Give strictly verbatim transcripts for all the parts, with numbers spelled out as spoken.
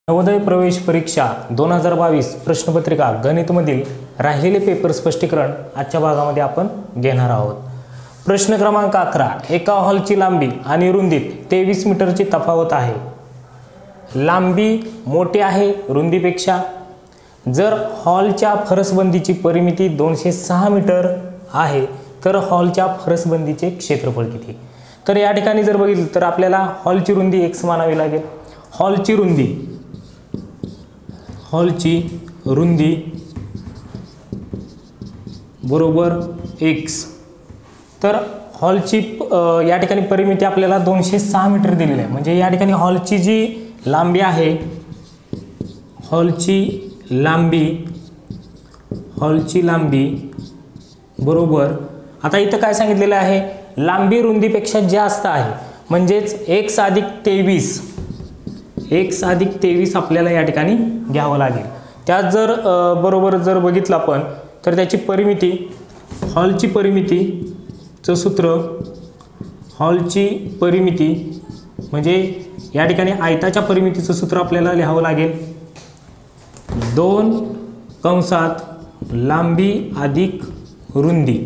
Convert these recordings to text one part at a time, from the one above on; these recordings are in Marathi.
नवोदय प्रवेश परीक्षा दोन हजार बावीस प्रश्नपत्रिका गणितमधील राहिलेले पेपर स्पष्टीकरण आजच्या भागामध्ये आपण घेणार आहोत। प्रश्न क्रमांक अकरा, एका हॉलची लांबी आणि रुंदीत तेवीस मीटरची तफावत आहे। लांबी मोठी आहे रुंदीपेक्षा। जर हॉलच्या फरसबंदीची परिमिती दोनशे सहा मीटर आहे तर हॉलच्या फरसबंदीचे क्षेत्रफळ किती? तर या ठिकाणी जर बघितलं तर आपल्याला हॉलची रुंदी x मानावी लागेल। हॉलची रुंदी हॉलची रुंदी बरोबर x। तर हॉलची या ठिकाणी परिमिती आपल्याला दोनशे सहा मीटर दिलेली आहे। म्हणजे या ठिकाणी हॉलची जी लांबी आहे हॉलची लांबी हॉलची लांबी बरोबर, आता इथं काय सांगितलेलं आहे, लांबी रुंदीपेक्षा जास्त आहे म्हणजेच x अधिक तेवीस x अधिक तेवीस आपल्याला या ठिकाणी घ्यावं लागेल। त्यात जर बरोबर जर बघितलं आपण तर त्याची परिमिती हॉलची परिमितीचं सूत्र हॉलची परिमिती म्हणजे या ठिकाणी आयताच्या परिमितीचं सूत्र आपल्याला लिहावं लागेल, दोन कंसात लांबी अधिक रुंदी।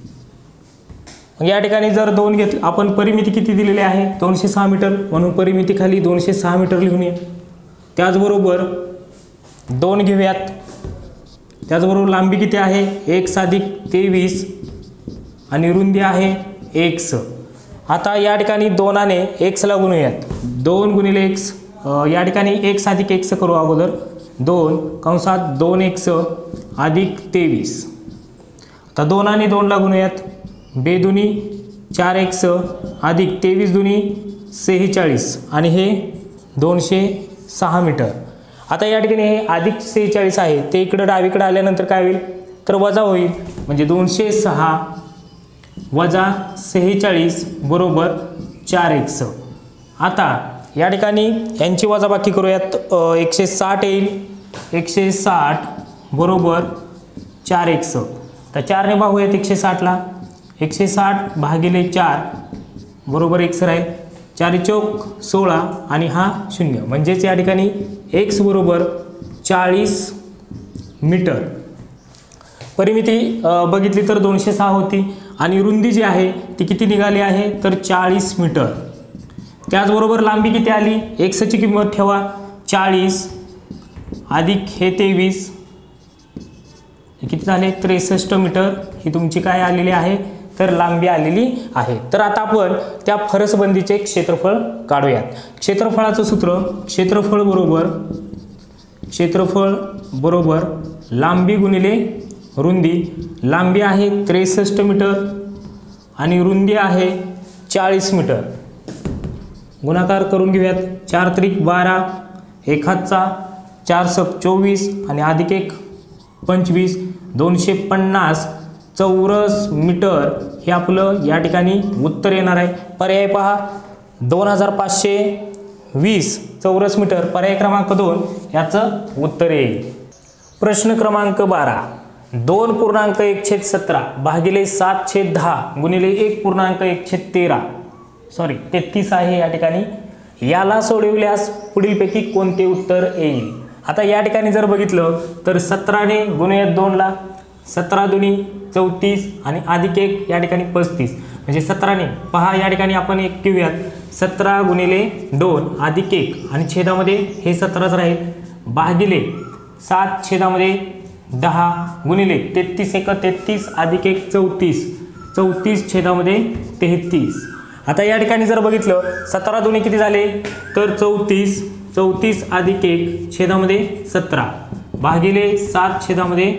या ठिकाणी जर दोन घेतले आपण, परिमिती किती दिलेली आहे दोनशे सहा मीटर, म्हणून परिमिती खाली दोनशे सहा मीटर लिहून ये। त्याचबरोबर दोन घेऊयात, त्याचबरोबर लांबी किती आहे x अधिक तेवीस आणि रुंदी आहे x। आता या ठिकाणी दोनाने x ला गुणूयात, दोन गुणिले x, या ठिकाणी x अधिक x करू अगोदर, दोन कंसात दोन एक्स अधिक तेवीस। आता दोनाने दोन ला गुणूयात, बेदुनी चार एक्स अधिक तेवीस दुनी सेहेचाळीस आणि हे दोनशे सहा मीटर। आता या ठिकाणी हे अधिक सेहेचाळीस आहे ते इकडे डावीकडे आल्यानंतर काय होईल तर वजा होईल, म्हणजे दोनशे सहा वजा सेहेचाळीस बरोबर चार एक्स। आता या ठिकाणी यांची वजाबाकी करूयात, एकशे साठ येईल, एकशे साठ बरोबर चार एक्स। तर चारने भागूयात एकशे साठला, एकशे साठ भागिले चार बरोबर एक्स राहील, चार चौक सोळा आणि हा शून्य, म्हणजेच या ठिकाणी एक्स बरोबर चाळीस मीटर। परिमिती बघितली तर दोनशे सहा होती आणि रुंदी जी आहे ती किती निघाली आहे तर चाळीस मीटर। त्याचबरोबर लांबी किती आली, एक्सची किंमत ठेवा चाळीस अधिक हे तेवीस किती झाले त्रेसष्ट मीटर, ही तुमची काय आलेली आहे तर लांबी आलेली आहे। तर आता आपण त्या फरसबंदीचे क्षेत्रफळ काढूयात। क्षेत्रफळाचं सूत्र क्षेत्रफळ बरोबर क्षेत्रफळ बरोबर लांबी गुणिले रुंदी। लांबी आहे त्रेसष्ट मीटर आणि रुंदी आहे चाळीस मीटर। गुणाकार करून घेऊयात, चार त्रिक बारा, एक हातचा चार सक चोवीस आणि अधिक एक पंचवीस, दोनशे पन्नास चौरस मीटर हे आपलं या ठिकाणी उत्तर येणार आहे। पर्याय पहा, दोन हजार पाचशे वीस चौरस मीटर पर्याय क्रमांक दोन याचं उत्तर येईल। प्रश्न क्रमांक बारा, दोन पूर्णांक एक छेद सतरा भागिले सात छेद दहा गुणिले एक पूर्णांक एक छेद तेरा सॉरी तेहतीस आहे या ठिकाणी, याला सोडविल्यास पुढीलपैकी कोणते उत्तर येईल? आता या ठिकाणी जर बघितलं तर सतराने गुणूयात दोनला, सतरा दुनी चौतीस आणि अधिक एक या ठिकाणी पस्तीस, म्हणजे सतराने पहा या ठिकाणी आपण एक घेऊयात, सतरा गुणिले दोन अधिक एक आणि छेदामध्ये हे सतराच राहील, भागिले सात छेदामध्ये दहा गुणिले तेहतीस एक तेहतीस अधिक एक चौतीस, चौतीस छेदामध्ये तेहतीस। आता या ठिकाणी जर बघितलं सतरा दुनी किती झाले तर चौतीस, चौतीस अधिक एक छेदामध्ये सतरा भागिले सात छेदामध्ये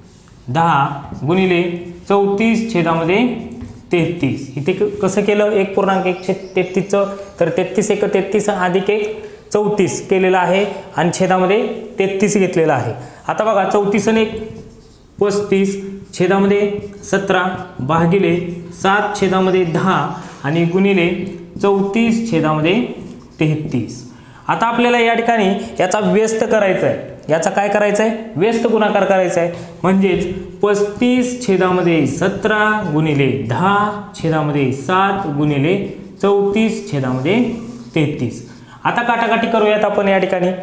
दहा गुणिले चौतीस छेदामध्ये तेहतीस। इथे कसं केलं एक पूर्णांक एक छेद तेहतीसचं, तर तेहतीस एक तेहतीस अधिक एक चौतीस केलेलं आहे आणि छेदामध्ये तेहतीस घेतलेलं आहे। आता बघा चौतीस आणि एक पस्तीस छेदामध्ये सतरा भागिले सात छेदामध्ये दहा आणि गुणिले चौतीस छेदामध्ये तेहतीस। आता आपल्याला या ठिकाणी याचा व्यस्त करायचा आहे, याचा काय करायचा आहे व्यस्त गुणाकार करायचा आहे, म्हणजेच पस्तीस छेदामध्ये सतरा गुणिले दहा छेदामध्ये सात गुणिले चौतीस छेदामध्ये तेहतीस। आता काटाकाटी करूयात आपण या ठिकाणी,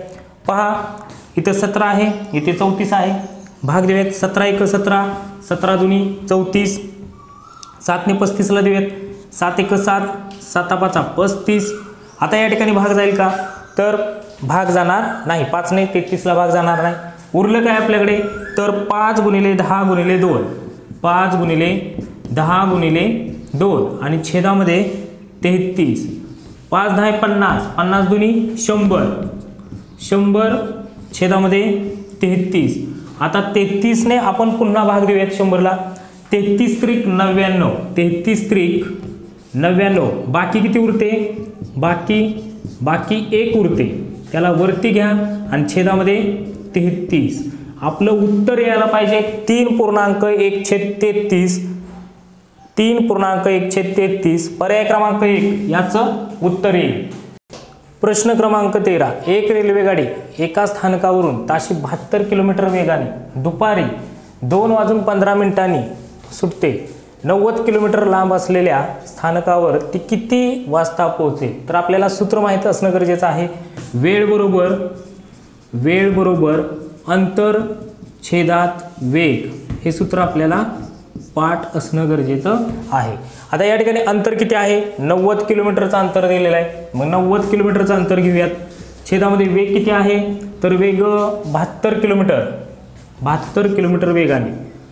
पहा इथं सतरा आहे, इथे चौतीस आहे. भाग देऊयात. सतरा एक सतरा, सतरा दुनी चौतीस, सातने पस्तीसला देऊयात. सात एक सात, साता पाचा पस्तीस. आता या ठिकाणी भाग जाईल का? तर भाग जाणार नाही. पाचने तेहतीसला भाग जाणार नाही. उरलं काय आपल्याकडे? तर पाच गुणिले दहा गुणिले दोन, पाच गुणिले दहा गुणिले दोन आणि छेदामध्ये तेहतीस. पाच दहा पन्नास, पन्नास दुनी शंभर, शंभर छेदामध्ये तेहतीस. आता तेहतीसने आपण पुन्हा भाग देऊयात शंभरला. तेहतीस त्रिक नव्याण्णव, तेहतीस त्रिक नव्याण्णव. बाकी किती उरते? बाकी बाकी एक उरते, त्याला वरती घ्या आणि छेदामध्ये तेहतीस. आपलं उत्तर यायला पाहिजे तीन पूर्णांक एक छेद तेहतीस, तीन पूर्णांक एक छेद तेहतीस. पर्याय क्रमांक एक याचं उत्तर येईल. प्रश्न क्रमांक तेरा. एक रेल्वेगाडी एका स्थानकावरून ताशी बहात्तर किलोमीटर वेगाने दुपारी दोन वाजून पंधरा मिनिटांनी सुटते. नव्वद किलोमीटर लांब असलेल्या स्थानकावर ती किती वाजता पोहोचेल? तर आपल्याला सूत्र माहिती असणं गरजेचं आहे. वेळ बरोबर वेळ बरोबर अंतर छेदात वेग, हे सूत्र आपल्याला पाठ असणं गरजेचं आहे. आता या ठिकाणी अंतर किती आहे? नव्वद किलोमीटरचं अंतर दिलेलं आहे. मग नव्वद किलोमीटरचं अंतर घेऊयात. छेदामध्ये वेग किती आहे? तर वेग बहात्तर किलोमीटर, बहात्तर किलोमीटर वेगाने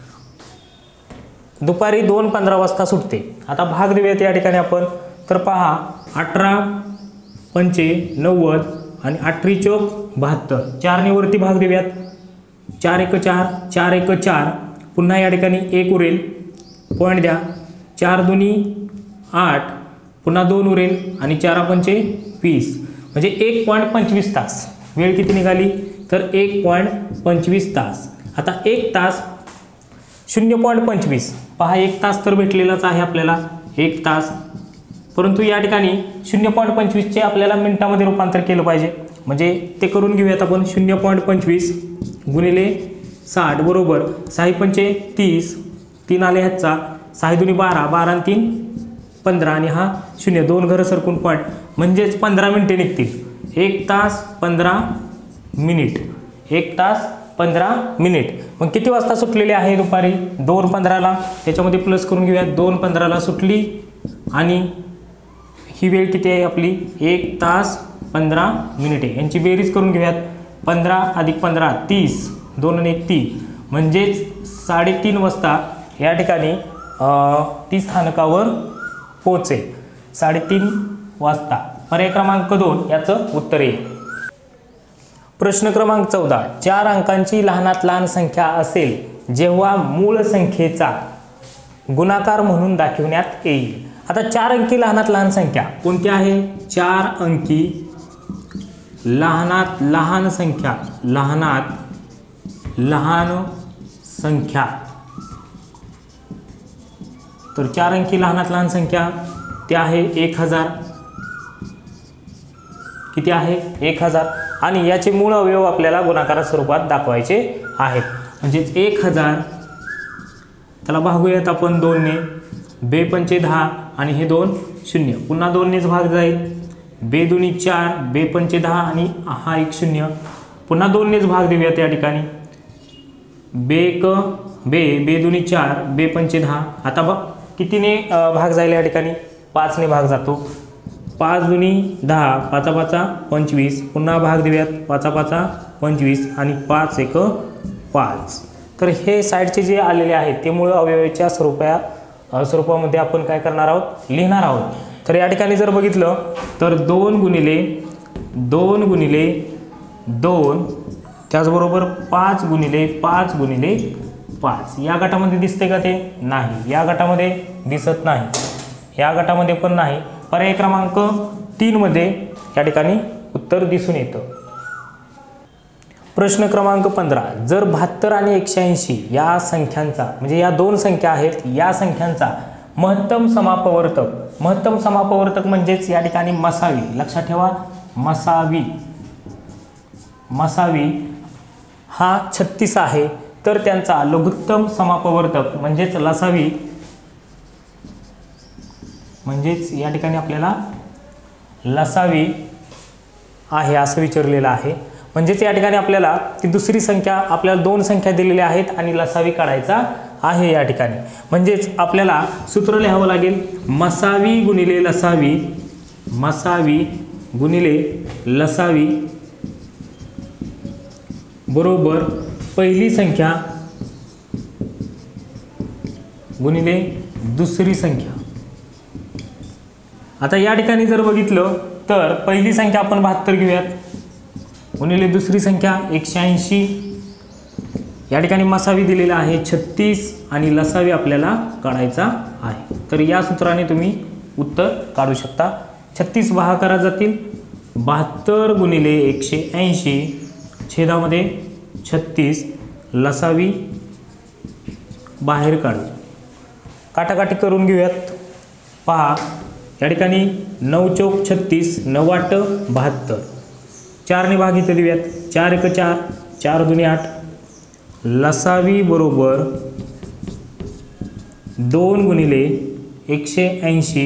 दुपारी दोन पंधरा वाजता सुटते. आता भाग देऊयात या ठिकाणी आपण. तर पहा अठरा पंचे नव्वद आणि अठरी चौक बहात्तर. चारने वरती भाग देऊयात. चार एक चार, चार एक चार. पुन्हा या ठिकाणी एक उरेल, पॉईंट द्या. चार दोन्ही आठ, पुन्हा दोन उरेल आणि चार पंचे वीस, म्हणजे एक पॉईंट पंचवीस तास. वेळ किती निघाली? तर एक पॉईंट पंचवीस तास. आता एक तास शून्य पॉईंट पंचवीस. पहा एक तास तर भेटलेलाच आहे आपल्याला, एक तास. परंतु या ठिकाणी शून्य पॉईंट पंचवीसचे आपल्याला मिनिटामध्ये रूपांतर केलं पाहिजे. म्हणजे ते करून घेऊयात आपण. शून्य पॉईंट पंचवीस गुणिले साठ बरोबर सहा पंचे तीस, तीन आले ह्याचा, सहा दुनी बारा, बारा आणि तीन पंधरा आणि हा शून्य, दोन घरं सरकून पॉईंट, म्हणजेच पंधरा मिनिटे निघतील. एक तास पंधरा मिनिट, एक तास पंधरा मिनिट. मग किती वाजता सुटलेली आहे? दुपारी दोन पंधराला. त्याच्यामध्ये प्लस करून घेऊयात. दोन पंधराला सुटली आणि ही वेळ किती आहे आपली? एक तास पंधरा मिनिटे. यांची बेरीज करून घेऊयात. पंधरा अधिक पंधरा तीस, दोन आणि एक तीन, म्हणजेच साडेतीन वाजता या ठिकाणी ती स्थानकावर पोहोचेल. साडेतीन वाजता. पर्याय क्रमांक दोन याचं उत्तर येईल. प्रश्न क्रमांक चौदा. चार अंकांची लहानात लहान संख्या असेल जेव्हा मूळ संख्येचा गुणाकार म्हणून दाखवण्यात येईल. आता चार अंकी लहानात लहान संख्या कोणती आहे? चार अंकी लहानात लहान संख्या, लहानात लहान संख्या. तर चार अंकी लहानात लहान संख्या ते आहे एक हजार. किती आहे? एक हजार. आणि याचे मूळ अवयव आपल्याला गुणाकार स्वरूपात दाखवायचे आहेत. म्हणजेच एक हजार त्याला भागूयात आपण दोनने. बे पंचे दहा आणि हे दोन शून्य, पुन्हा दोननेच भाग जाईल. बे दोन्ही चार, बे पंचे दहा आणि हा एक शून्य, पुन्हा दोननेच भाग देऊयात या ठिकाणी. बे एक बे, बे दोन्ही चार, बे पंचे दहा. आता बघ कितीने भाग जाईल या ठिकाणी? पाचने भाग जातो. पाच दुनी दहा, पाचा पाचा पंचवीस, पुन्हा भाग देऊयात. पाचा पाचा पंचवीस आणि पाच एक पाच. तर हे साईडचे जे आलेले आहेत ते मूळ अवयवाच्या स्वरूपा स्वरूपामध्ये आपण काय करणार आहोत? लिहिणार आहोत. तर या ठिकाणी जर बघितलं तर दोन गुणिले दोन गुणिले दोन, त्याचबरोबर पाच गुणिले पाच गुणिले पाच. या गटामध्ये दिसते का ते? नाही. या गटामध्ये दिसत नाही, या गटामध्ये पण नाही. पर्याय क्रमांक तीन मध्ये या ठिकाणी उत्तर दिसून येतं. प्रश्न क्रमांक पंधरा. जर बहात्तर आणि एकशे ऐंशी या संख्यांचा, म्हणजे या दोन संख्या आहेत, या संख्यांचा महत्तम समापवर्तक, महत्तम समापवर्तक म्हणजेच या ठिकाणी मसावी, लक्षात ठेवा मसावी, मसावी हा छत्तीस आहे, तर त्यांचा लघुत्तम समापवर्तक म्हणजेच लसावी, म्हणजेच या ठिकाणी आपल्याला लसावी आहे असं विचारलेलं आहे. म्हणजेच या ठिकाणी आपल्याला ती दुसरी संख्या, आपल्याला दोन संख्या दिलेल्या आहेत आणि लसावी काढायचा आहे या ठिकाणी. म्हणजेच आपल्याला सूत्र लिहावं लागेल मसावी गुणिले लसावी, मसावी गुणिले लसावी बरोबर पहिली संख्या गुणिले दुसरी संख्या. आता या ठिकाणी जर बघितलं तर पहिली संख्या आपण बहात्तर घेऊयात, गुणिले दुसरी संख्या एकशे ऐंशी. या ठिकाणी मसावी दिलेला आहे छत्तीस आणि लसावी आपल्याला काढायचा आहे. तर या सूत्राने तुम्ही उत्तर काढू शकता. छत्तीस भागाकारात जातील, बहात्तर गुणिले एकशे ऐंशी छेदामध्ये छत्तीस, लसावी बाहेर काढू. काटाकाटी करून घेऊयात. पहा या ठिकाणी नऊ चौक छत्तीस, नऊ आठ बहात्तर, चारने भाग इथं देऊयात, चार एक चार, चार दुनी आठ. लसावी बरोबर दोन गुणिले एकशे ऐंशी,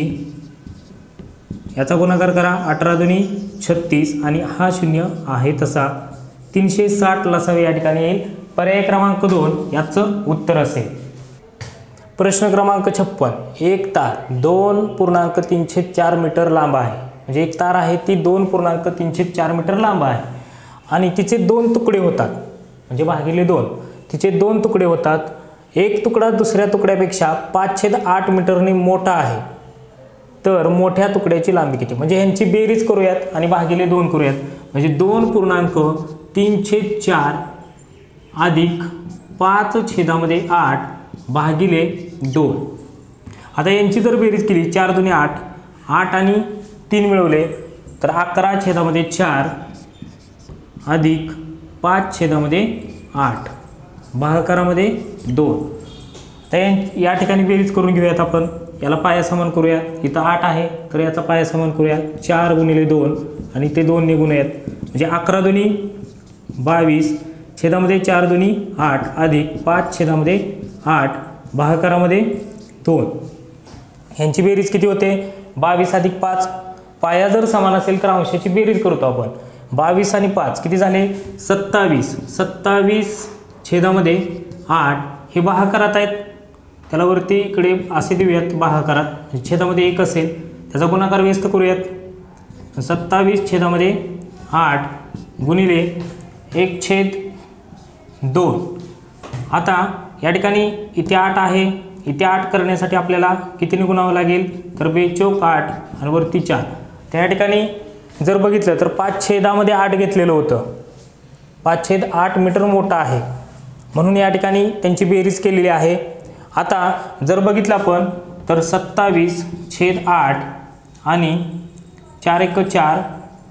याचा गुणाकार करा, अठरा दुनी छत्तीस आणि हा शून्य आहे तसा तीनशे साठ लसावी या ठिकाणी येईल. पर्याय क्रमांक दोन याचं उत्तर असेल. प्रश्न क्रमांक छप्पन, एक तार दोन पूर्णांक तीनशे चार मीटर लांब आहे. म्हणजे एक तार आहे ती दोन पूर्णांक तीनशे चार मीटर लांब आहे आणि तिचे दोन तुकडे होतात, म्हणजे भागिले दोन, तिचे दोन तुकडे होतात. एक तुकडा दुसऱ्या तुकड्यापेक्षा पाच छेद आठ मीटरने मोठा आहे, तर मोठ्या तुकड्याची लांबी किती? म्हणजे यांची बेरीज करूयात आणि भागिले दोन करूयात. म्हणजे दोन पूर्णांक तीनशे चार अधिक पाच छेदामध्ये आठ भागिले दोन. आता यांची जर बेरीज केली, चार दुनी आठ, आठ आणि तीन मिळवले तर अकरा छेदामध्ये चार अधिक पाच छेदामध्ये आठ भागाकारामध्ये दोन. तर या ठिकाणी बेरीज करून घेऊयात आपण. याला पाया समान करूया, इथं आठ आहे तर याचा पाया समान करूया, चार गुणिले दोन आणि ते दोन निघूनयात. म्हणजे अकरा दुनी बावीस छेदामध्ये चार दुनी आठ अधिक पाच छेदामध्ये आठ भागाकारामध्ये दोन. ह्यांची बेरीज किती होते? बावीस अधिक पाच. पाया जर समान असेल तर अंशाची बेरीज करतो आपण. बावीस आणि पाच किती झाले? सत्तावीस. सत्तावीस छेदामध्ये आठ हे भागाकारात आहेत, त्याला वरती इकडे असे देऊयात भागाकारात. छेदामध्ये एक असेल त्याचा गुणाकार व्यस्त करूयात. सत्तावीस छेदामध्ये आठ गुणिले एक छेद दोन. आता या ठिकाणी इथे आठ आहे, इथे आठ करण्यासाठी आपल्याला कितीने गुणावं लागेल? तर बेचोक आठ आणि वरती चार. त्या ठिकाणी जर बघितलं तर पाच छेदामध्ये आठ घेतलेलं होतं, पाच छेद आठ मीटर मोठा आहे म्हणून या ठिकाणी त्यांची बेरीज केलेली आहे. आता जर बघितलं आपण तर सत्तावीस छेद आठ आणि चार एक चार,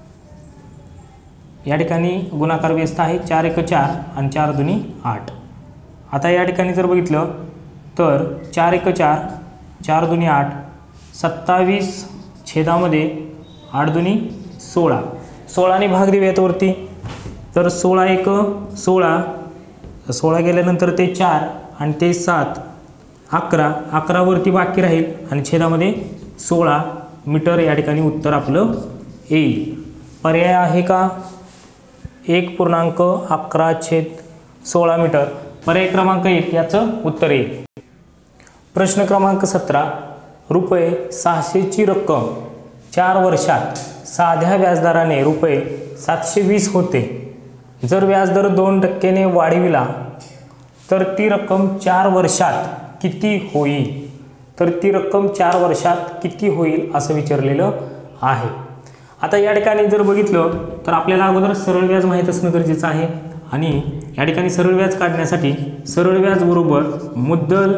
या ठिकाणी गुणाकार व्यस्त आहे, चार एक चार आणि चार दुनी आठ. आता या ठिकाणी जर बघितलं तर चार एक चार, चार दुनी आठ, सत्तावीस छेदामध्ये आठ दुनी सोळा, सोळाने भाग देऊयात वरती. तर सोळा एक सोळा, सोळा गेल्यानंतर ते चार आणि ते सात, अकरा, अकरावरती बाकी राहील आणि छेदामध्ये सोळा मीटर या ठिकाणी उत्तर आपलं येईल. पर्याय आहे का? एक पूर्णांक अकरा छेद सोळा मीटर. पर्याय क्रमांक एक याचं उत्तर येईल. प्रश्न क्रमांक सतरा, रुपये सहाशेची रक्कम चार वर्षात साध्या व्याजदराने रुपये सातशे वीस होते. जर व्याजदर दोन टक्क्याने वाढविला तर ती रक्कम चार वर्षात किती होईल? तर ती रक्कम चार वर्षात किती होईल असं विचारलेलं आहे. आता या ठिकाणी जर बघितलं तर आपल्याला अगोदर सरळ व्याज माहीत असणं गरजेचं आहे आणि या ठिकाणी सरळ व्याज काढण्यासाठी सरळ व्याज बरोबर मुद्दल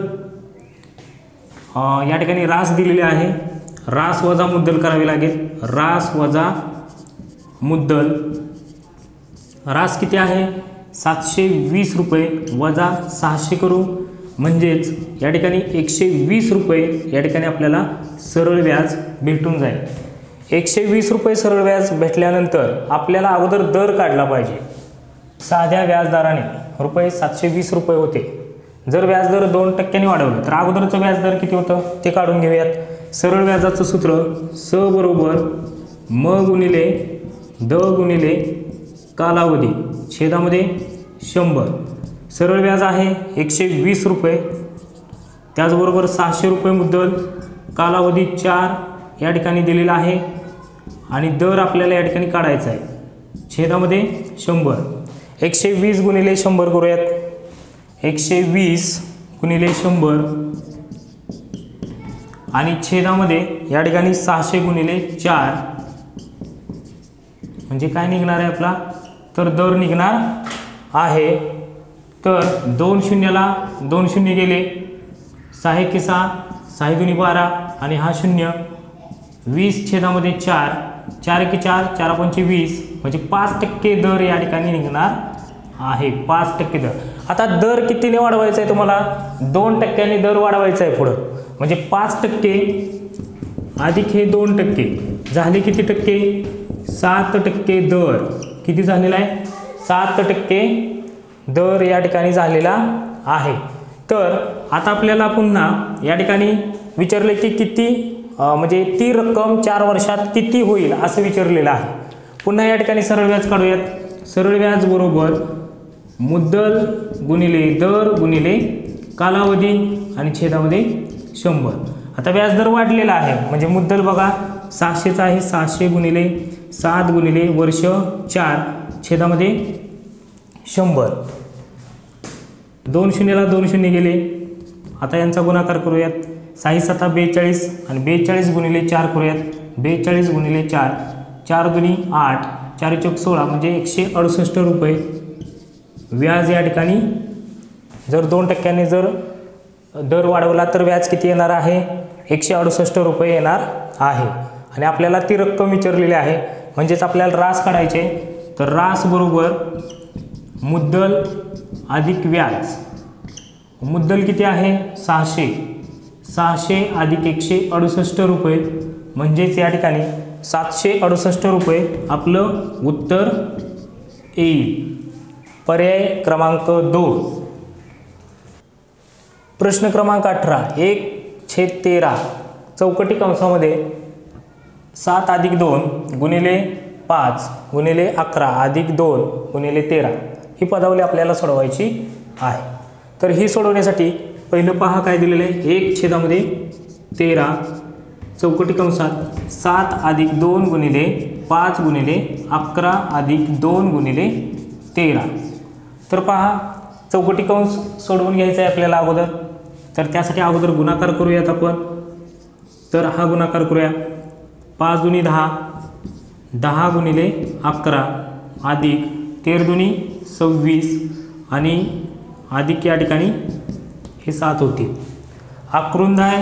या ठिकाणी रास दिलेले आहे, रास वजा मुद्दल करावे लागेल. रास वजा मुद्दल, रास किती आहे? सातशे वीस रुपये वजा सहाशे करू म्हणजेच या ठिकाणी एकशे वीस रुपये या ठिकाणी आपल्याला सरळ व्याज भेटून जाईल. एकशे वीस रुपये सरळ व्याज भेटल्यानंतर आपल्याला अगोदर दर काढला पाहिजे. साध्या व्याजदराने रुपये सातशे वीस रुपये होते. जर व्याजदर दोन टक्क्यांनी वाढवलं तर अगोदरचं व्याजदर किती होतं ते काढून घेऊयात. सरळ व्याजाचं सूत्र स बरोबर म गुणिले द गुणिले कालावधी छेदामध्ये शंभर, सरळ व्याज आहे एकशे वीस रुपये, त्याचबरोबर सहाशे रुपये मुद्दल, कालावधी चार या ठिकाणी दिलेला आहे आणि दर आपल्याला या ठिकाणी काढायचा आहे छेदामध्ये शंभर. एकशे वीस गुणिले शंभर करूयात, एकशे वीस गुणिले शंभर आणि छेदामध्ये या ठिकाणी सहाशे गुणिले चार म्हणजे काय निघणार आहे आपला, तर दर निघणार आहे. तर दोन शून्याला दोन शून्य गेले, सहा एके सहा, सहा दुनी बारा आणि हा शून्य, वीस छेदामध्ये चार, चार एके चार, चार पंचे वीस म्हणजे पाच टक्के दर या ठिकाणी निघणार आहे, पाच टक्के दर. आता दर कितीने वाढवायचा आहे तुम्हाला, दोन टक्क्यांनी दर वाढवायचा आहे पुढं, म्हणजे पाच टक्के अधिक हे दोन टक्के झाले किती टक्के, सात टक्के दर. किती झालेला आहे, सात टक्के दर या ठिकाणी झालेला आहे. तर आता आपल्याला पुन्हा या ठिकाणी विचारले की किती म्हणजे ती रक्कम चार वर्षात किती होईल असं विचारलेलं आहे. पुन्हा या ठिकाणी सरळ व्याज काढूयात. सरळ व्याज बरोबर मुद्दल गुणिले दर गुणिले कालावधी आणि छेदामध्ये शंभर. आता व्याजदर वाढलेला आहे म्हणजे मुद्दल बघा सहाशेचा आहे, सहाशे गुणिले सात गुणिले वर्ष चार छेदामध्ये शंभर. दोन शून्याला दोन शून्य गेले. आता यांचा गुणाकार करूयात. सहा सता बेचाळीस आणि बेचाळीस गुणिले चार करूयात. बेचाळीस गुणिले चार, चार दुनी आठ, चार चौक सोळा म्हणजे एकशे अडुसष्ट रुपये व्याज या ठिकाणी. जर दोन टक्क्यांनी जर दर वाढवला तर व्याज किती येणार आहे, एकशे अडुसष्ट रुपये येणार आहे. आणि आपल्याला ती रक्कम विचारलेली आहे म्हणजेच आपल्याला रास काढायचे. तर रास बरोबर मुद्दल अधिक व्याज. मुद्दल किती आहे सहाशे, सहाशे अधिक एकशे अडुसष्ट रुपये म्हणजेच या ठिकाणी सातशे अडुसष्ट रुपये आपलं उत्तर येईल. पर्याय क्रमांक दोन. प्रश्न क्रमांक अठरा. एक छेद तेरा चौकटी कंसामध्ये सात अधिक दोन गुणिले पाच गुणिले अकरा अधिक दोन गुणिले तेरा ही पदावली आपल्याला सोडवायची आहे. तर ही सोडवण्यासाठी पहिलं पहा काय दिलेलं आहे. एक छेदामध्ये तेरा चौकटी कंसात सात अधिक दोन गुणिले पाच गुणिले अकरा अधिक दोन गुणिले तेरा. तर पहा चौकटी कंस सोडवून घ्यायचा आहे आपल्याला अगोदर. तर त्यासाठी अगोदर गुणाकार करूयात आपण. तर हा गुणाकार करूया. पाच दुनी दहा, दहा गुणिले अकरा अधिक तेर दुनी सव्वीस आणि अधिक या ठिकाणी हे सात होतील. अकरून दहा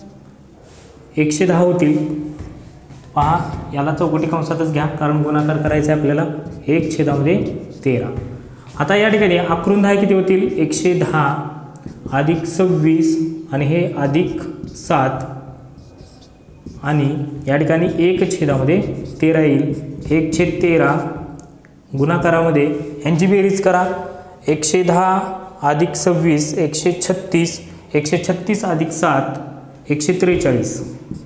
एकशे दहा होतील. पहा याला चौकटी कंसातच घ्या कारण गुणाकार करायचा आहे आपल्याला. एक छेदामध्ये तेरा. आता या ठिकाणी अकरून दहा किती होतील, एकशे दहा अधिक सव्वीस आणि हे अधिक सात आणि या ठिकाणी एक छेदामध्ये तेरा येईल. एक छेद तेरा गुणाकारामध्ये यांची बेरीज करा. एकशे दहा अधिक सव्वीस एकशे छत्तीस, एकशे छत्तीस अधिक सात एकशे त्रेचाळीस.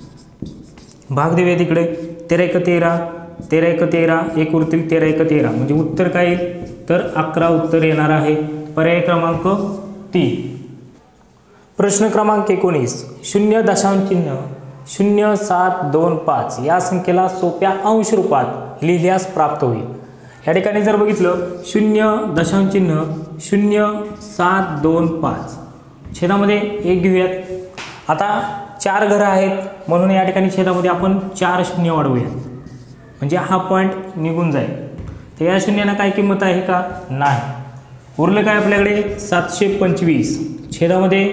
भाग देऊया तिकडे. तेरा एक तेरा, तेरा एक तेरा, एक उरतील तेरा एक तेरा म्हणजे उत्तर काय येईल तर अकरा उत्तर येणार आहे. पर्याय क्रमांक तीन. प्रश्न क्रमांक एकोणीस. शून्य दशांश चिन्ह शून्य सात दोन पाच या संख्येला सोप्या अंश रूपात लिहिल्यास प्राप्त होईल. या ठिकाणी जर बघितलं शून्य दशांश चिन्ह शून्य सात दोन पाच छेदामध्ये एक घेऊयात. आता चार घरं आहेत म्हणून या ठिकाणी छेदामध्ये आपण चार शून्य वाढवूयात म्हणजे हा पॉईंट निघून जाईल. तर या शून्याला काय किंमत आहे का नाही. उरलं काय आपल्याकडे सातशे पंचवीस छेदामध्ये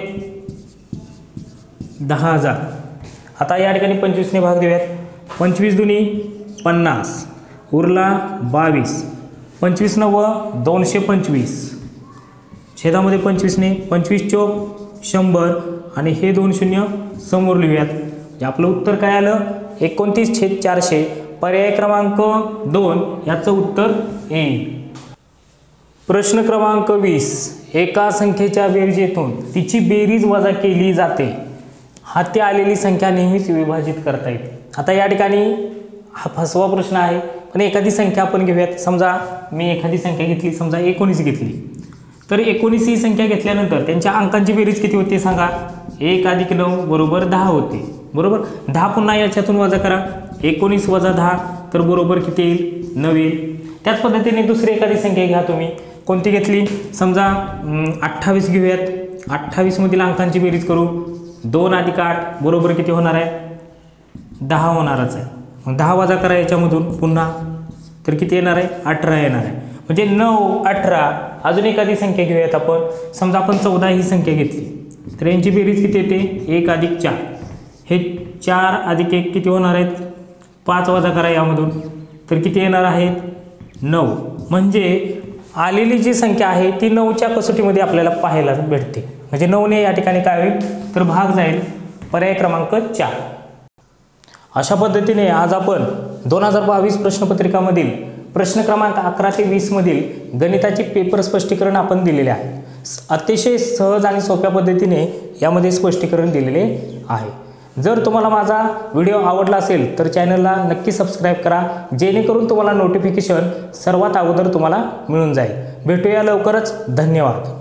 दहा हजार. आता या ठिकाणी पंचवीसने भाग देऊयात. पंचवीस दुनी पन्नास उरला बावीस. पंचवीस नव्व दोनशे पंचवीस छेदामध्ये पंचवीसने पंचवीस चौक शंभर आणि हे दोन शून्य समोर लिहूयात. आपलं उत्तर काय आलं एकोणतीस छेद चारशे. पर्याय क्रमांक दोन याचं उत्तर येईल. प्रश्न क्रमांक वीस. एका संख्येच्या बेरजेतून तिची बेरीज वजा केली जाते. हाती आलेली संख्या नेहमीच विभाजित करता येते. आता या ठिकाणी हा फसवा प्रश्न आहे पण एखादी संख्या आपण घेऊयात. समजा मी एखादी संख्या घेतली, समजा एकोणीस घेतली. तर एकोणीस ही संख्या घेतल्यानंतर त्यांच्या अंकांची बेरीज किती होती सांगा. एक अधिक नऊ बरोबर दहा होते, बरोबर. दहा पुन्हा याच्यातून वजा करा. एकोणीस वजा दहा तर बरोबर किती येईल, नऊ येईल. त्याच पद्धतीने दुसरी एखादी संख्या घ्या तुम्ही. कोणती घेतली, समजा अठ्ठावीस घेऊयात. अठ्ठावीसमधील अंकांची बेरीज करू. दोन अधिक आठ बरोबर किती होणार आहे, दहा होणारच आहे. मग दहा वजा करा याच्यामधून पुन्हा, तर किती येणार आहे, अठरा येणार आहे. म्हणजे नऊ, अठरा. अजून एखादी संख्या घेऊयात आपण. समजा आपण चौदा ही संख्या घेतली, तर यांची बेरीज किती येते, एक अधिक चार. हे चार अधिक एक किती होणार आहेत, पाच वजा करा यामधून, तर किती येणार आहेत, नऊ. म्हणजे आलेली जी संख्या आहे ती नऊच्या कसोटीमध्ये आपल्याला पाहायला भेटते. म्हणजे नऊने या ठिकाणी काय होईल, तर भाग जाईल. पर्याय क्रमांक चार. अशा पद्धतीने आज आपण दोन हजार बावीस प्रश्नपत्रिकामधील प्रश्न क्रमांक अकरा ते वीस मधील गणिताचे पेपर स्पष्टीकरण आपण दिलेले आहे. अतिशय सहज आणि सोप्या पद्धतीने यामध्ये स्पष्टीकरण दिलेले आहे. जर तुम्हाला माझा व्हिडिओ आवडला असेल तर चॅनलला नक्की सबस्क्राईब करा, जेणेकरून तुम्हाला नोटिफिकेशन सर्वात अगोदर तुम्हाला मिळून जाईल. भेटूया लवकरच. धन्यवाद.